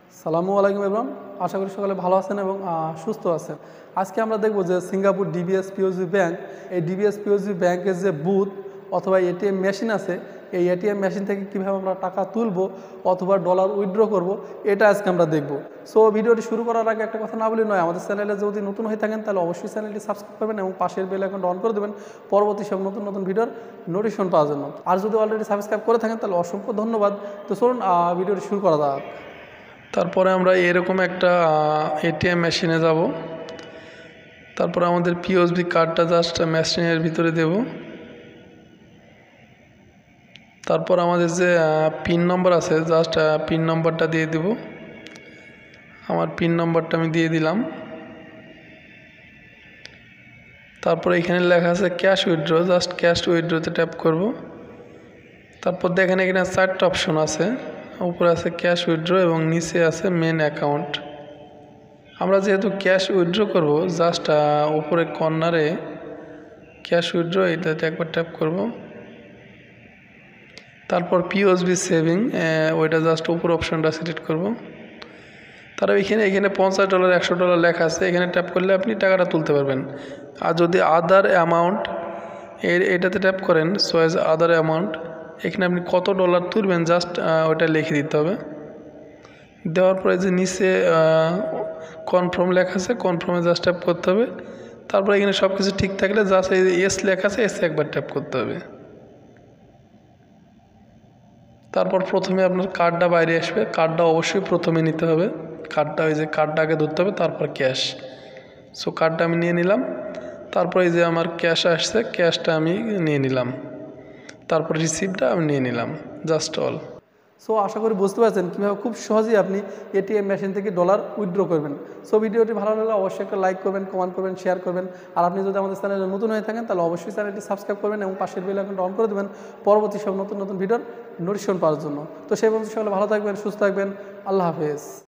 সালামু আলাইকুম এভরিওয়ান, আশা করি সকালে ভালো আছেন এবং সুস্থ আছেন। আজকে আমরা দেখব যে সিঙ্গাপুর ডিবিএস পিওজি ব্যাংক, এই ডিবিএস পিওজি ব্যাংকের যে বুথ অথবা এটিএম মেশিন আছে, এই এটিএম মেশিন থেকে কীভাবে আমরা টাকা তুলব অথবা ডলার উইথড্র করব, এটা আজকে আমরা দেখব। সো ভিডিওটি শুরু করার আগে একটা কথা না বলি নয়, আমাদের চ্যানেলে যদি নতুন হয়ে থাকেন তাহলে অবশ্যই চ্যানেলটি সাবস্ক্রাইব করবেন এবং পাশের বেল আইকনটা অন করে দেবেন পরবর্তী সব নতুন নতুন ভিডিওর নোটিফিকেশন পাওয়ার জন্য। আর যদি অলরেডি সাবস্ক্রাইব করে থাকেন তাহলে অসংখ্য ধন্যবাদ। তো চলুন ভিডিওটি শুরু করা যাক। তারপরে আমরা এরকম একটা এটিএম মেশিনে যাব। তারপরে আমাদের পিওএসবি কার্ডটা জাস্ট মেশিনের ভিতরে দেব। তারপর আমাদের যে পিন নম্বর আছে জাস্ট পিন নম্বরটা দিয়ে দেব। আমার পিন নম্বরটা আমি দিয়ে দিলাম। তারপর এখানে লেখা আছে ক্যাশ উইথড্র, জাস্ট ক্যাশ উইথড্রতে ট্যাপ করব। তারপর দেখেন এখানে 4টা অপশন আছে, উপরে আছে ক্যাশ উইথড্র এবং নিচে আছে মেন অ্যাকাউন্ট। আমরা যেহেতু ক্যাশ উইথড্র করব, জাস্ট উপরে কর্নারে ক্যাশ উইথড্র এটাতে একবার ট্যাপ করব। তারপর পিওএসবি সেভিং, ওইটা জাস্ট উপর অপশনটা সিলেক্ট করব। তারপর এখানে $50 $100 লেখা আছে, এখানে ট্যাপ করলে আপনি টাকাটা তুলতে পারবেন। আর যদি আদার অ্যামাউন্ট এটাতে ট্যাপ করেন, চয়েস আদার অ্যামাউন্ট, এখানে আপনি কত ডলার তুলবেন জাস্ট ওটা লিখে দিতে হবে। দেওয়ার পরে যে নিচে কনফার্ম লেখা আছে, কনফার্মে জাস্ট ট্যাপ করতে হবে। তারপর এখানে সব কিছু ঠিক থাকলে জাস্ট এই এস লেখা আছে, এসে একবার ট্যাপ করতে হবে। তারপর প্রথমে আপনার কার্ডটা বাইরে আসবে, কার্ডটা অবশ্যই প্রথমে নিতে হবে। কার্ডটা ওই যে কার্ডটা আগে ধরতে হবে, তারপর ক্যাশ। সো কার্ডটা আমি নিয়ে নিলাম। তারপর এই যে আমার ক্যাশ আসছে, ক্যাশটা আমি নিয়ে নিলাম। তারপর রিসিপ্টটা আমি নিয়ে নিলাম, জাস্ট অল। সো আশা করি বুঝতে পারছেন কীভাবে খুব সহজেই আপনি এটিএম মেশিন থেকে ডলার উইথড্র করবেন। সো ভিডিওটি ভালো লাগলে অবশ্যই একটা লাইক করবেন, কমেন্ট করবেন, শেয়ার করবেন। আর আপনি যদি আমাদের চ্যানেলে নতুন হয়ে থাকেন তাহলে অবশ্যই চ্যানেলটি সাবস্ক্রাইব করবেন এবং পাশের বেল আইকনটা অন করে দেবেন পরবর্তী সব নতুন নতুন ভিডিওর নোটিফিকেশন পাওয়ার জন্য। তো সেই পর্যন্ত সকলে ভালো থাকবেন, সুস্থ থাকবেন। আল্লাহ হাফেজ।